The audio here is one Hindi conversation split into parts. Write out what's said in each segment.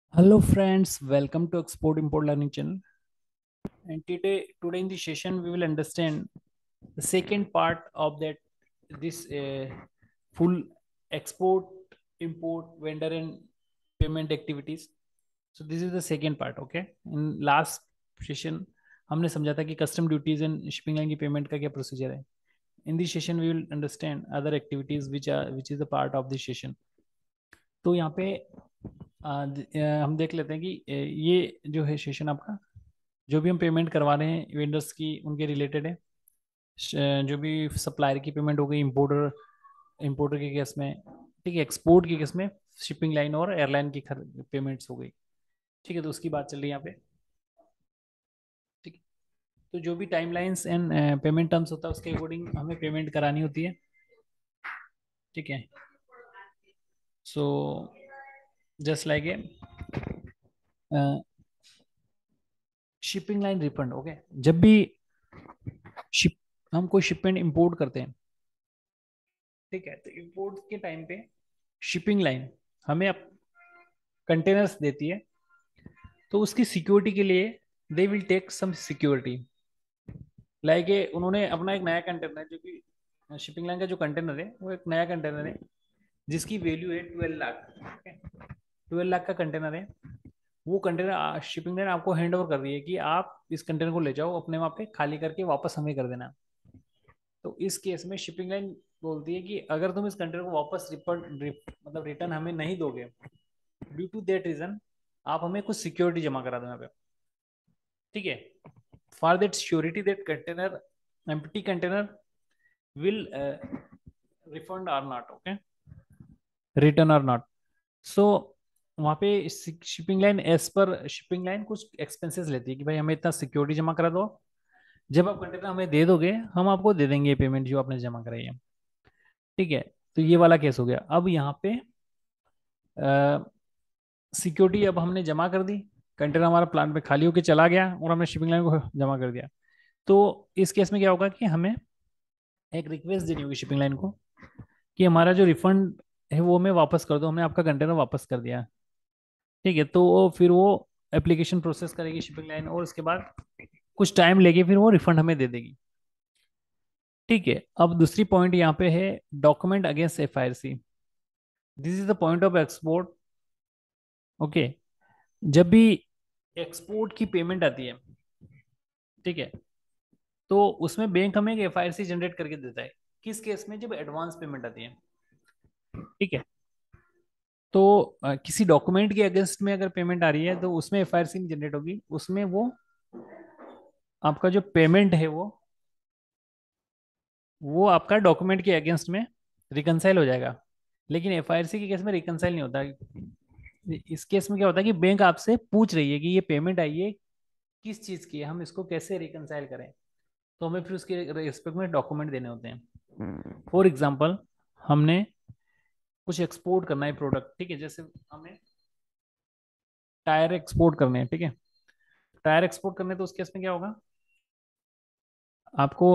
Hello friends, welcome to Export Import Learning Channel. And today in this session we will understand the second part of that this full export, import, vendor and payment activities. So this is the second part. Okay. In last session हमने समझा था कि custom duties and shipping line की पेमेंट का क्या प्रोसीजर है. In this session we will understand other activities which is the part of this session. तो यहाँ पे हम देख लेते हैं कि ये जो है सेशन आपका जो भी हम पेमेंट करवा रहे हैं वेंडर्स की उनके रिलेटेड है. जो भी सप्लायर की पेमेंट हो गई इंपोर्टर इंपोर्टर के केस में. ठीक है. एक्सपोर्ट के केस में शिपिंग लाइन और एयरलाइन की पेमेंट्स हो गई. ठीक है. तो उसकी बात चल रही है यहाँ पे. ठीक है. तो जो भी टाइमलाइंस एंड पेमेंट टर्म्स होता है उसके अकॉर्डिंग हमें पेमेंट करानी होती है. ठीक है. So just like a shipping line refund. Okay. जब भी शिप हम कोई शिपमेंट इंपोर्ट करते हैं. ठीक है. तो इंपोर्ट के टाइम पे शिपिंग लाइन हमें कंटेनर्स देती है. तो उसकी सिक्योरिटी के लिए they will take some security. Like उन्होंने अपना एक नया कंटेनर जो कि शिपिंग लाइन का जो कंटेनर है वो एक नया कंटेनर है जिसकी वैल्यू है 12 लाख. 12 लाख का कंटेनर है. वो कंटेनर शिपिंग लाइन आपको हैंड ओवर कर रही है कि आप इस कंटेनर को ले जाओ अपने वहां पे खाली करके वापस हमें कर देना. तो इस केस में शिपिंग लाइन बोलती है कि अगर तुम इस कंटेनर को वापस मतलब रिटर्न हमें नहीं दोगे ड्यू टू दैट रीजन आप हमें कुछ सिक्योरिटी जमा करा दो यहाँ पे. ठीक है. For that surety that container empty container will refund or not. Okay. Return or not. So वहाँ पे shipping line as per shipping line कुछ एक्सपेंसेस लेती है कि भाई हमें इतना सिक्योरिटी जमा करा दो. जब आप कंटेनर हमें दे दोगे हम आपको दे देंगे पेमेंट जो आपने जमा कराई है. ठीक है. तो ये वाला केस हो गया. अब यहाँ पे सिक्योरिटी अब हमने जमा कर दी. कंटेनर हमारा प्लांट में खाली होकर चला गया और हमने शिपिंग लाइन को जमा कर दिया. तो इस केस में क्या होगा कि हमें एक रिक्वेस्ट देनी होगी शिपिंग लाइन को कि हमारा जो रिफंड है वो हमें वापस कर दो. हमने आपका कंटेनर वापस कर दिया. ठीक है. तो फिर वो एप्लीकेशन प्रोसेस करेगी शिपिंग लाइन और उसके बाद कुछ टाइम लेके फिर वो रिफंड हमें दे देगी. ठीक है. अब दूसरी पॉइंट यहाँ पे है document against FIRC. This is the point of export. Okay. जब भी एक्सपोर्ट की पेमेंट आती है. ठीक है. तो उसमें बैंक हमें एक FIRC जनरेट करके देता है. किस केस में? जब एडवांस पेमेंट आती है. ठीक है. तो किसी डॉक्यूमेंट के अगेंस्ट में अगर पेमेंट आ रही है तो उसमें FIRC नहीं जनरेट होगी. उसमें वो आपका जो पेमेंट है वो आपका डॉक्यूमेंट के अगेंस्ट में रिकनसाइल हो जाएगा. लेकिन FIRC के केस में रिकनसाइल नहीं होता. इस केस में क्या होता है कि बैंक आपसे पूछ रही है कि ये पेमेंट आई है किस चीज़ की है, हम इसको कैसे रिकनसाइल करें. तो हमें फिर उसके रिस्पेक्ट में डॉक्यूमेंट देने होते हैं. फॉर एग्जाम्पल हमने कुछ एक्सपोर्ट करना है प्रोडक्ट. ठीक है. जैसे हमें टायर एक्सपोर्ट करने हैं. ठीक है. टायर एक्सपोर्ट करने तो उस केस में क्या होगा आपको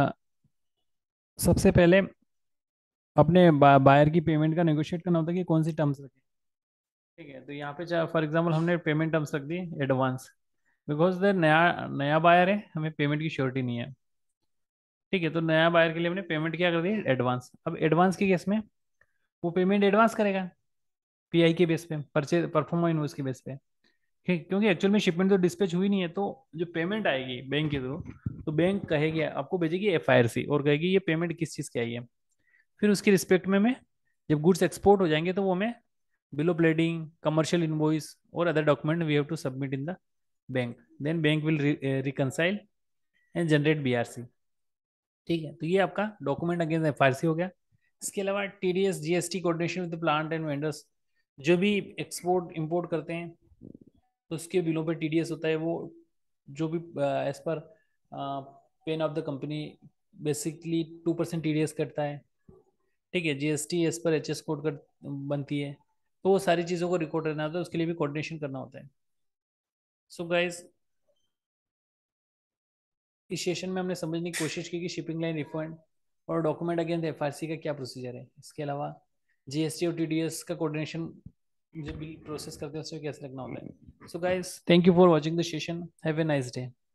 सबसे पहले अपने बायर की पेमेंट का नेगोशिएट करना होता है कि कौन सी टर्म्स रखें. ठीक है. तो यहाँ पे फॉर एग्जांपल हमने पेमेंट टर्म्स रख दी एडवांस बिकॉज द नया नया बायर है हमें पेमेंट की श्योरिटी नहीं है. ठीक है. तो नया बायर के लिए हमने पेमेंट क्या कर दी एडवांस. अब एडवांस के केस में वो पेमेंट एडवांस करेगा PI के बेस पे परचेज परफॉर्म इनवॉइस के बेस पे. ठीक. क्योंकि एक्चुअल में शिपमेंट तो डिस्पैच हुई नहीं है. तो जो पेमेंट आएगी बैंक के थ्रू तो बैंक कहेगी आपको भेजेगी FIRC और कहेगी ये पेमेंट किस चीज़ की आई है. फिर उसके रिस्पेक्ट में जब गुड्स एक्सपोर्ट हो जाएंगे तो वो हमें bill of lading, commercial invoice or other document we have to submit in the bank. Then bank will reconcile and generate BRC. ठीक है. तो ये आपका डॉक्यूमेंट अगेंस्ट FIRC हो गया. इसके अलावा TDS GST coordination with plant and vendors. जो भी एक्सपोर्ट इंपोर्ट करते हैं तो उसके बिलों पे TDS होता है. वो जो भी as per PAN of the company basically 2% TDS कटता है. ठीक है. GST as per HS code कर बनती है. तो वो सारी चीज़ों को रिकॉर्ड करना होता है. उसके लिए भी कोऑर्डिनेशन करना होता है. सो गाइज इस सेशन में हमने समझने की कोशिश की कि शिपिंग लाइन रिफंड और डॉक्यूमेंट अगेंस्ट FIRC का क्या प्रोसीजर है. इसके अलावा GST और TDS का कोऑर्डिनेशन जो बिल प्रोसेस करते हैं उसमें कैसे रखना होता है. So guys, thank you for watching the session. Have a nice day.